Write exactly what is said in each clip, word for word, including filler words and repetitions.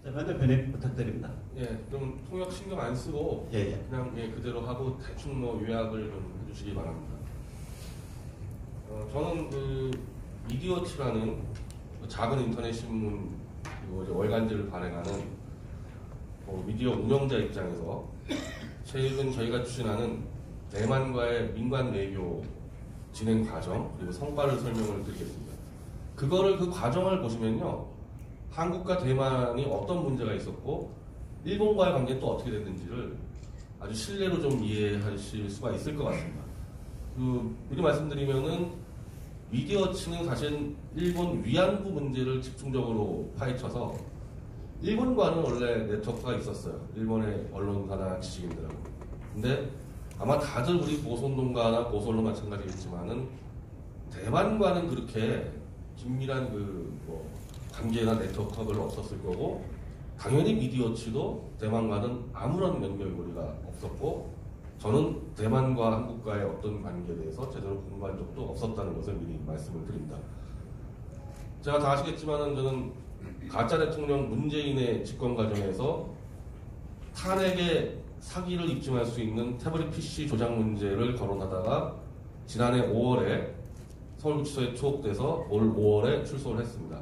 자, 반대편에 부탁드립니다. 예, 좀 통역 신경 안 쓰고 예, 예. 그냥 예, 그대로 하고 대충 뭐 요약을 좀 해주시기 바랍니다. 어, 저는 그 미디어치라는 그 작은 인터넷 신문 그리고 이제 월간지를 발행하는 뭐 미디어 운영자 입장에서 최근 저희가 추진하는 대만과의 민관 외교 진행 과정 그리고 성과를 설명을 드리겠습니다. 그거를 그 과정을 보시면요, 한국과 대만이 어떤 문제가 있었고 일본과의 관계는 또 어떻게 됐는지를 아주 신뢰로 좀 이해하실 수가 있을 것 같습니다. 그 미리 말씀드리면은 미디어치는 사실 일본 위안부 문제를 집중적으로 파헤쳐서 일본과는 원래 네트워크가 있었어요. 일본의 언론사나 지식인들하고. 근데 아마 다들 우리 보수운동가나 보수언론 마찬가지겠지만은 대만과는 그렇게 긴밀한 그 뭐 관계나 네트워크가 별로 없었을 거고, 당연히 미디어치도 대만과는 아무런 연결고리가 없었고, 저는 대만과 한국과의 어떤 관계에 대해서 제대로 공부한 적도 없었다는 것을 미리 말씀을 드립니다. 제가 다 아시겠지만은 저는 가짜 대통령 문재인의 집권 과정에서 탄핵의 사기를 입증할 수 있는 태블릿 피씨 조작 문제를 거론하다가 지난해 오월에 서울구치소에 투옥돼서 올 오월에 출소를 했습니다.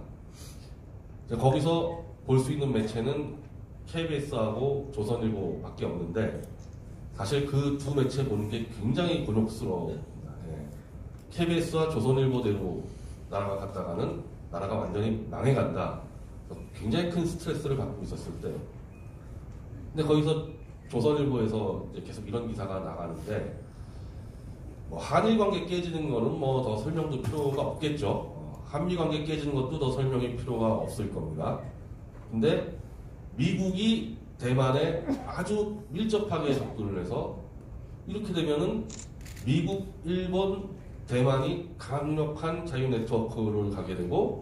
거기서 볼 수 있는 매체는 케이비에스하고 조선일보밖에 없는데 사실 그 두 매체 보는 게 굉장히 곤욕스러워요. 예. 케이비에스와 조선일보대로 나라가 갔다가는 나라가 완전히 망해간다. 굉장히 큰 스트레스를 받고 있었을 때요. 근데 거기서 조선일보에서 이제 계속 이런 기사가 나가는데, 뭐 한일 관계 깨지는 거는 뭐 더 설명도 필요가 없겠죠. 어, 한미 관계 깨지는 것도 더 설명이 필요가 없을 겁니다. 근데 미국이 대만에 아주 밀접하게 접근을 해서 이렇게 되면은 미국, 일본, 대만이 강력한 자유 네트워크를 가게 되고,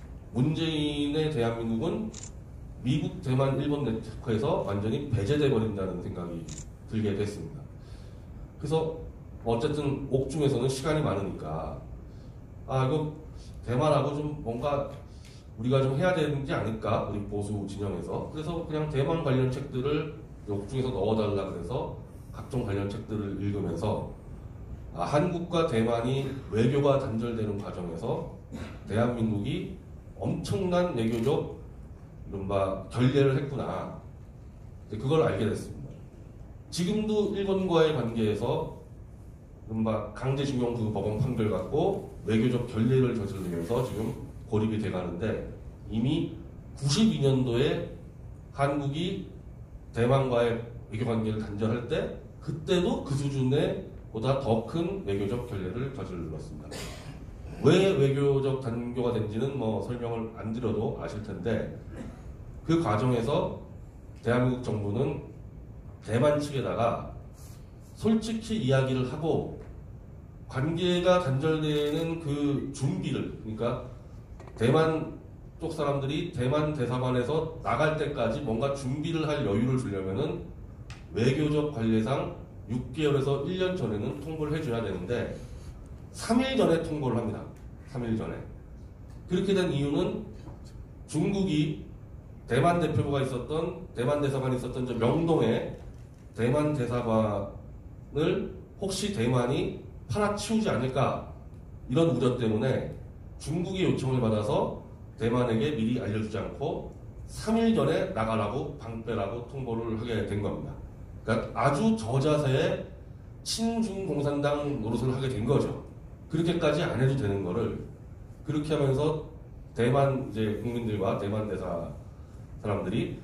문재인의 대한민국은 미국, 대만, 일본 네트워크에서 완전히 배제돼 버린다는 생각이 들게 됐습니다. 그래서 어쨌든 옥중에서는 시간이 많으니까 아 이거 대만하고 좀 뭔가 우리가 좀 해야 되는지 않을까, 우리 보수 진영에서. 그래서 그냥 대만 관련 책들을 옥중에서 넣어달라 그래서 각종 관련 책들을 읽으면서 아, 한국과 대만이 외교가 단절되는 과정에서 대한민국이 엄청난 외교적 이른바 결례를 했구나, 그걸 알게 됐습니다. 지금도 일본과의 관계에서 이른바 강제징용 그 법원 판결 갖고 외교적 결례를 저지르면서 지금 고립이 돼가는데, 이미 구십이 년도에 한국이 대만과의 외교관계를 단절할 때 그때도 그 수준의 보다 더 큰 외교적 결례를 저질렀습니다. 왜 외교적 단교가 된지는 뭐 설명을 안 드려도 아실 텐데, 그 과정에서 대한민국 정부는 대만 측에다가 솔직히 이야기를 하고 관계가 단절되는 그 준비를, 그러니까 대만 쪽 사람들이 대만 대사관에서 나갈 때까지 뭔가 준비를 할 여유를 주려면은 외교적 관례상 육 개월에서 일 년 전에는 통보를 해줘야 되는데 삼 일 전에 통보를 합니다. 삼 일 전에. 그렇게 된 이유는 중국이 대만 대표부가 있었던, 대만 대사관이 있었던 저 명동에 대만 대사관을 혹시 대만이 팔아치우지 않을까, 이런 우려 때문에 중국의 요청을 받아서 대만에게 미리 알려주지 않고 삼 일 전에 나가라고 방빼라고 통보를 하게 된 겁니다. 그러니까 아주 저자세의 친중 공산당 노릇을 하게 된 거죠. 그렇게까지 안 해도 되는 거를 그렇게 하면서 대만 이제 국민들과 대만 대사 사람들이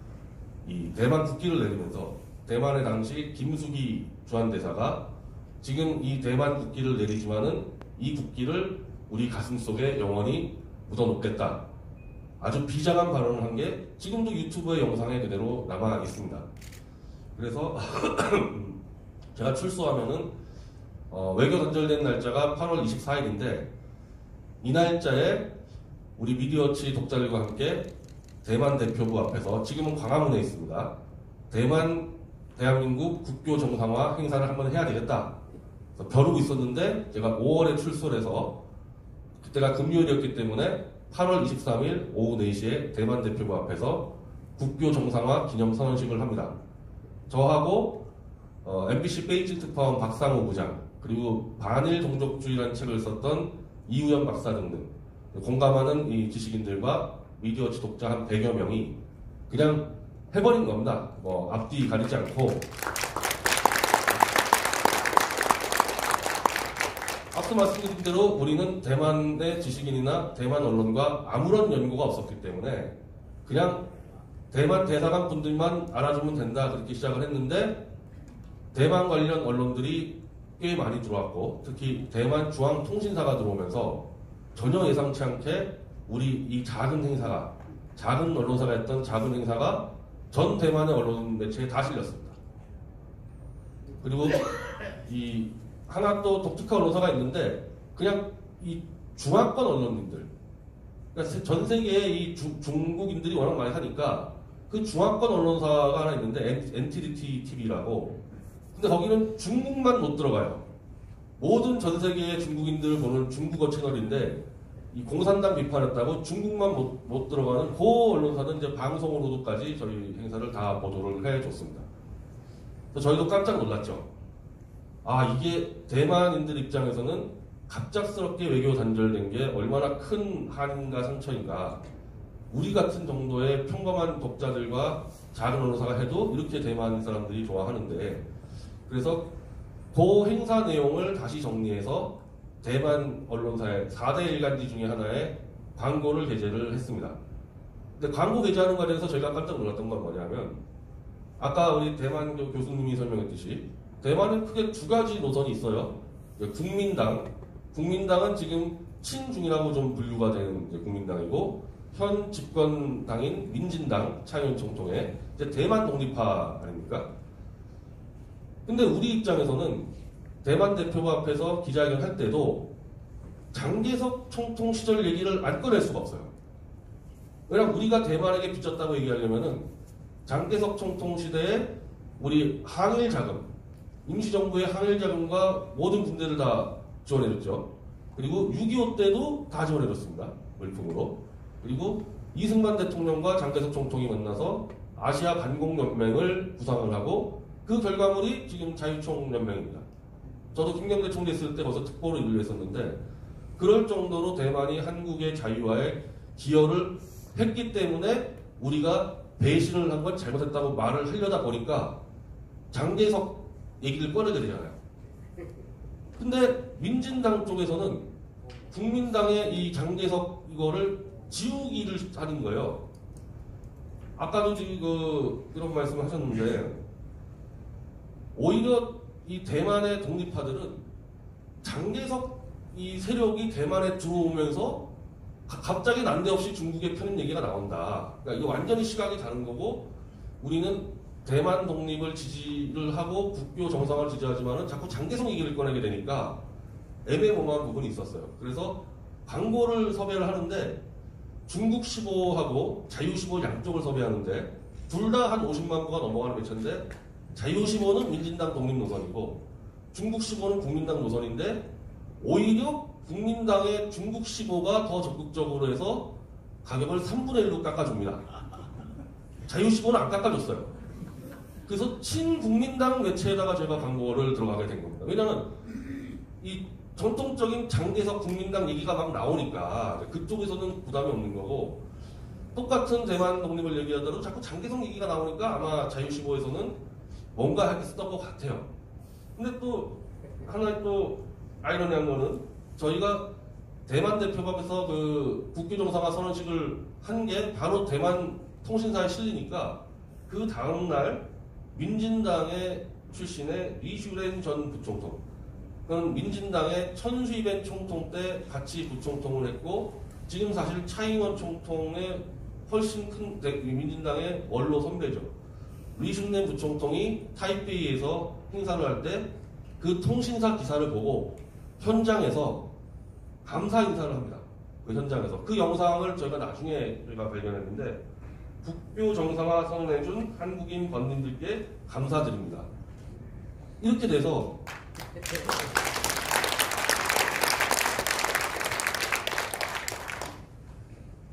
이 대만 국기를 내리면서, 대만의 당시 김수기 주한대사가 지금 이 대만 국기를 내리지만은 이 국기를 우리 가슴 속에 영원히 묻어놓겠다, 아주 비장한 발언을 한 게 지금도 유튜브의 영상에 그대로 남아 있습니다. 그래서 제가 출소하면은 어, 외교 단절된 날짜가 팔월 이십사일인데 이 날짜에 우리 미디어치 독자들과 함께 대만 대표부 앞에서, 지금은 광화문에 있습니다, 대만 대한민국 국교 정상화 행사를 한번 해야 되겠다 벼르고 있었는데, 제가 오월에 출소를 해서 그때가 금요일이었기 때문에 팔월 이십삼일 오후 네 시에 대만 대표부 앞에서 국교 정상화 기념 선언식을 합니다. 저하고 어, 엠비씨 베이징 특파원 박상호 부장, 그리고 반일 종족주의라는 책을 썼던 이우연 박사 등등 공감하는 이 지식인들과 미디어 지독자 한 백여 명이 그냥 해버린 겁니다. 뭐 앞뒤 가리지 않고. 앞서 말씀드린 대로 우리는 대만의 지식인이나 대만 언론과 아무런 연고가 없었기 때문에 그냥 대만 대사관 분들만 알아주면 된다 그렇게 시작을 했는데, 대만 관련 언론들이 꽤 많이 들어왔고 특히 대만 중앙통신사가 들어오면서 전혀 예상치 않게 우리 이 작은 행사가, 작은 언론사가 했던 작은 행사가 전 대만의 언론 매체에 다 실렸습니다. 그리고 이 하나 또 독특한 언론사가 있는데 그냥 이 중화권 언론인들, 그러니까 전 세계에 이 주, 중국인들이 워낙 많이 사니까 그 중화권 언론사가 하나 있는데 엔티디티 티비라고. 근데 거기는 중국만 못 들어가요. 모든 전 세계의 중국인들 보는 중국어 채널인데 이 공산당 비판했다고 중국만 못, 못 들어가는 그 언론사는 이제 방송으로도까지 저희 행사를 다 보도를 해줬습니다. 그래서 저희도 깜짝 놀랐죠. 아, 이게 대만인들 입장에서는 갑작스럽게 외교 단절된 게 얼마나 큰 한인과 상처인가. 우리 같은 정도의 평범한 독자들과 작은 언론사가 해도 이렇게 대만 사람들이 좋아하는데, 그래서 그 행사 내용을 다시 정리해서 대만 언론사의 사 대 일간지 중에 하나에 광고를 게재를 했습니다. 근데 광고 게재하는 과정에서 저희가 깜짝 놀랐던 건 뭐냐면, 아까 우리 대만 교수님이 설명했듯이 대만은 크게 두 가지 노선이 있어요. 국민당, 국민당은 지금 친중이라고 좀 분류가 되는 국민당이고, 현 집권당인 민진당, 차이원 총통의 이제 대만 독립파 아닙니까? 근데 우리 입장에서는 대만 대표가 앞에서 기자회견 할 때도 장개석 총통 시절 얘기를 안 꺼낼 수가 없어요. 왜냐면 우리가 대만에게 빚졌다고 얘기하려면은 장개석 총통 시대에 우리 항일 자금, 임시정부의 항일 자금과 모든 군대를 다 지원해줬죠. 그리고 육이오 때도 다 지원해줬습니다. 물품으로. 그리고 이승만 대통령과 장개석 총통이 만나서 아시아 반공연맹을 구상을 하고 그 결과물이 지금 자유총연맹입니다. 저도 김경대 총리 있을 때 벌써 특보로 일을 했었는데, 그럴 정도로 대만이 한국의 자유화에 기여를 했기 때문에 우리가 배신을 한 건 잘못했다고 말을 하려다 보니까 장개석 얘기를 꺼내게 되잖아요. 근데 민진당 쪽에서는 국민당의 이 장개석 이거를 지우기를 하는 거예요. 아까도 지금 그 이런 말씀을 하셨는데, 오히려 이 대만의 독립파들은 장개석 이 세력이 대만에 들어오면서 갑자기 난데없이 중국의 편입 얘기가 나온다. 그러니까 이거 완전히 시각이 다른 거고, 우리는 대만 독립을 지지를 하고 국교 정상화를 지지하지만은 자꾸 장개석 얘기를 꺼내게 되니까 애매모호한 부분이 있었어요. 그래서 광고를 섭외를 하는데 중국 십오하고 자유 십오 양쪽을 섭외하는데 둘 다 한 오십만 부가 넘어가는 매체인데, 자유 십오는 민진당 독립 노선이고 중국 십오는 국민당 노선인데, 오히려 국민당의 중국 십오가 더 적극적으로 해서 가격을 삼분의 일로 깎아줍니다. 자유 십오는 안 깎아줬어요. 그래서 친국민당 매체에다가 제가 광고를 들어가게 된 겁니다. 왜냐하면 이 전통적인 장개석 국민당 얘기가 막 나오니까 그쪽에서는 부담이 없는 거고, 똑같은 대만 독립을 얘기하더라도 자꾸 장개석 얘기가 나오니까 아마 자유 십오에서는 뭔가 하겠었던 것 같아요. 근데 또 하나 또 아이러니한 거는, 저희가 대만 대표각에서 그 국교 정상화 선언식을 한 게 바로 대만 통신사에 실리니까 그 다음날 민진당의 출신의 리슈렌 전 부총통, 그건 민진당의 천수이벤 총통 때 같이 부총통을 했고, 지금 사실 차이원 총통의 훨씬 큰 민진당의 원로 선배죠. 리슈렌 부총통이 타이페이에서 행사를 할 때 그 통신사 기사를 보고 현장에서 감사 인사를 합니다. 그 현장에서. 그 영상을 저희가 나중에 저희가 발견했는데, 국교 정상화 선언해준 한국인 번님들께 감사드립니다. 이렇게 돼서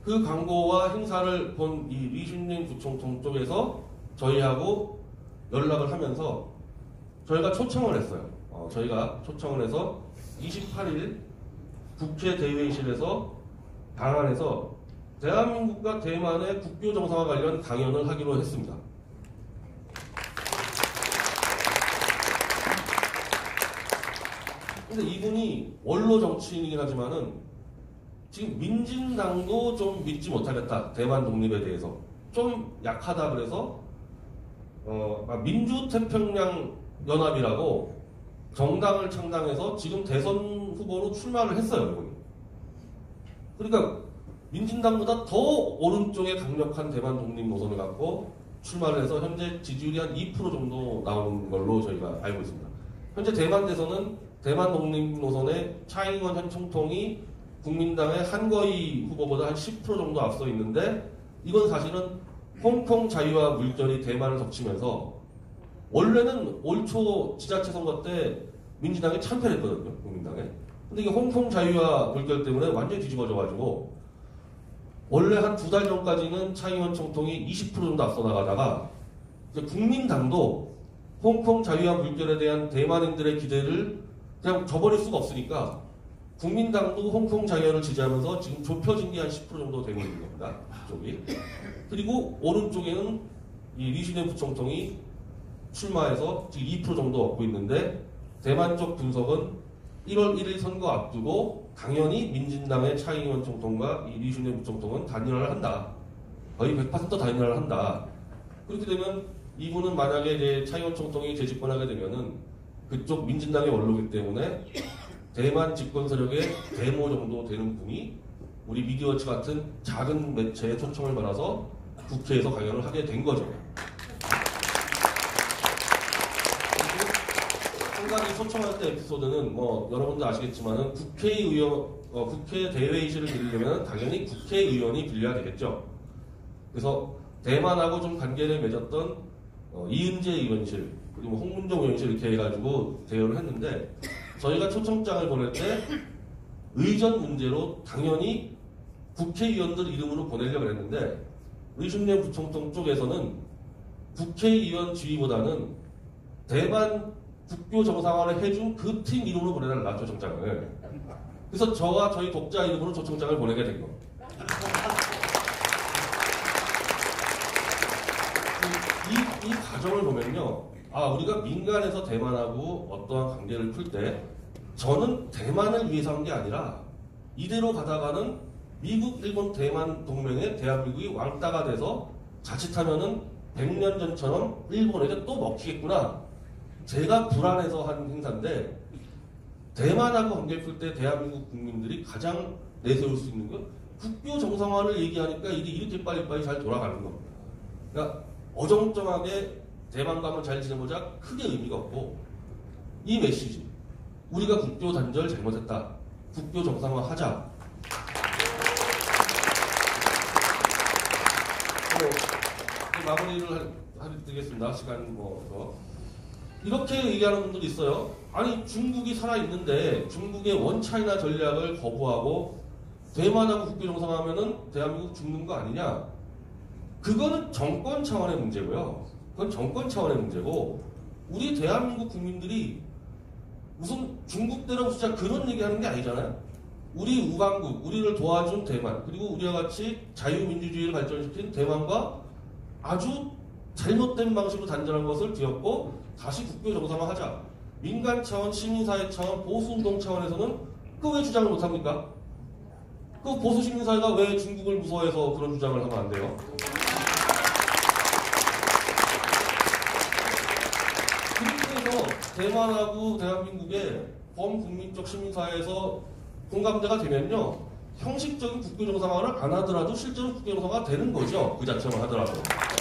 그 광고와 행사를 본 이 리슈닝 부총통 쪽에서 저희하고 연락을 하면서 저희가 초청을 했어요. 어, 저희가 초청을 해서 이십팔 일 국회 대회의실에서 방안에서 대한민국과 대만의 국교 정상화 관련 강연을 하기로 했습니다. 근데 이분이 원로 정치인이긴 하지만은 지금 민진당도 좀 믿지 못하겠다. 대만 독립에 대해서 좀 약하다 그래서 어, 민주태평양 연합이라고 정당을 창당해서 지금 대선 후보로 출마를 했어요. 이분이. 그러니까 민진당보다 더 오른쪽에 강력한 대만 독립 노선을 갖고 출마를 해서 현재 지지율이 한 이 퍼센트 정도 나오는 걸로 저희가 알고 있습니다. 현재 대만 대선은 대만 독립 노선의 차잉원 현 총통이 국민당의 한거이 후보보다 한 십 퍼센트 정도 앞서 있는데 이건 사실은 홍콩 자유화 물결이 대만을 덮치면서 원래는 올 초 지자체 선거 때 민주당이 참패했거든요. 국민당에. 근데 이게 홍콩 자유화 물결 때문에 완전히 뒤집어져가지고 원래 한 두 달 전까지는 차잉원 총통이 이십 퍼센트 정도 앞서 나가다가 이제 국민당도 홍콩 자유화 물결에 대한 대만인들의 기대를 그냥 저버릴 수가 없으니까 국민당도 홍콩 자유화를 지지하면서 지금 좁혀진 게 한 십 퍼센트 정도 되고 있는 겁니다. 쪽이. 그리고 오른쪽에는 이 리슈넨 부총통이 출마해서 지금 이 퍼센트 정도 얻고 있는데 대만 쪽 분석은 일월 일일 선거 앞두고 당연히 민진당의 차잉원 총통과 이 리슈넨 부총통은 단일화를 한다. 거의 백 퍼센트 단일화를 한다. 그렇게 되면 이분은 만약에 이제 차잉원 총통이 재집권하게 되면은 그쪽 민진당의 원로이기 때문에 대만 집권 세력의 대모 정도 되는 분이 우리 미디어워치 같은 작은 매체의 초청을 받아서 국회에서 강연을 하게 된 거죠. 한가지 초청할 때 에피소드는 뭐 여러분도 아시겠지만은 국회의원, 어, 국회 대회의실을 빌리려면 당연히 국회의원이 빌려야 되겠죠. 그래서 대만하고 좀 관계를 맺었던 어, 이은재 의원실 그리고 홍문종 의원실 이렇게 해가지고 대여를 했는데 저희가 초청장을 보낼 때 의전 문제로 당연히 국회의원들 이름으로 보내려고 했는데 리슈넨 부총통 쪽에서는 국회의원 지위보다는 대만 국교 정상화를 해준 그 팀 이름으로 보내달라 초청장을. 그래서 저와 저희 독자 이름으로 초청장을 보내게 된 겁니다. 이, 이 과정을 보면요. 아, 우리가 민간에서 대만하고 어떠한 관계를 풀 때 저는 대만을 위해서 한 게 아니라 이대로 가다가는 미국, 일본, 대만 동맹에 대한민국이 왕따가 돼서 자칫하면은 백 년 전처럼 일본에게 또 먹히겠구나. 제가 불안해서 한 행사인데 대만하고 관계를 풀 때 대한민국 국민들이 가장 내세울 수 있는 건 국교 정상화를 얘기하니까 이게 이렇게 빨리빨리 잘 돌아가는 겁니다. 그러니까 어정쩡하게 대만과 한번 잘 지내보자 크게 의미가 없고 이 메시지 우리가 국교 단절 잘못했다. 국교 정상화 하자. 어, 마무리를 하겠습니다. 시간 뭐 이렇게 얘기하는 분들이 있어요. 아니 중국이 살아있는데 중국의 원차이나 전략을 거부하고 대만하고 국교 정상화하면은 대한민국 죽는 거 아니냐. 그거는 정권 차원의 문제고요. 그건 정권 차원의 문제고 우리 대한민국 국민들이 무슨 중국대라고 진짜 그런 얘기하는 게 아니잖아요. 우리 우방국, 우리를 도와준 대만 그리고 우리와 같이 자유민주주의를 발전시킨 대만과 아주 잘못된 방식으로 단절한 것을 뒤엎고 다시 국교 정상화하자. 민간 차원, 시민사회 차원, 보수운동 차원에서는 그 왜 주장을 못합니까? 그 보수시민사회가 왜 중국을 무서워해서 그런 주장을 하면 안 돼요? 그렇게 해서 대만하고 대한민국의 범국민적 시민사회에서 공감대가 되면요. 형식적인 국교 정상화를 안 하더라도 실제로 국교 정상화가 되는 거죠. 그 자체만 하더라도.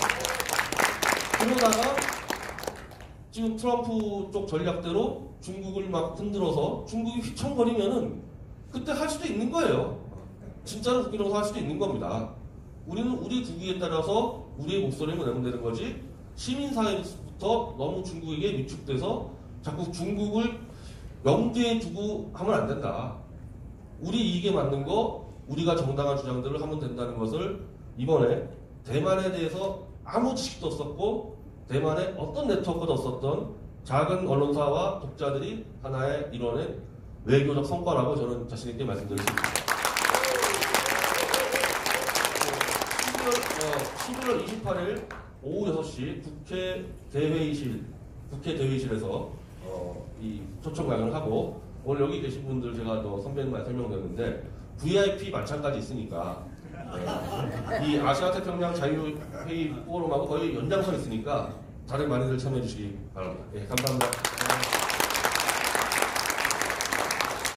그러다가 지금 트럼프 쪽 전략대로 중국을 막 흔들어서 중국이 휘청거리면은 그때 할 수도 있는 거예요. 진짜로 국교 정상화 할 수도 있는 겁니다. 우리는 우리 국익에 따라서 우리의 목소리를 내면 되는 거지 시민사회부터 너무 중국에게 위축돼서 자꾸 중국을 염두에 두고 하면 안 된다. 우리 이익에 맞는 거 우리가 정당한 주장들을 하면 된다는 것을 이번에 대만에 대해서 아무 지식도 없었고 대만에 어떤 네트워크도 없었던 작은 언론사와 독자들이 하나의 이뤄낸 외교적 성과라고 저는 자신 있게 말씀드릴 수 있습니다. 십일월 이십팔일 오후 여섯 시 국회 대회의실, 국회 대회의실에서 어, 이 초청 강연을 하고 오늘 여기 계신 분들 제가 또 선배님만 설명드렸는데 브이아이피 만찬까지 있으니까 네, 이 아시아 태평양 자유회의 포럼하고 거의 연장선 있으니까 다들 많이들 참여해 주시기 바랍니다. 네, 감사합니다.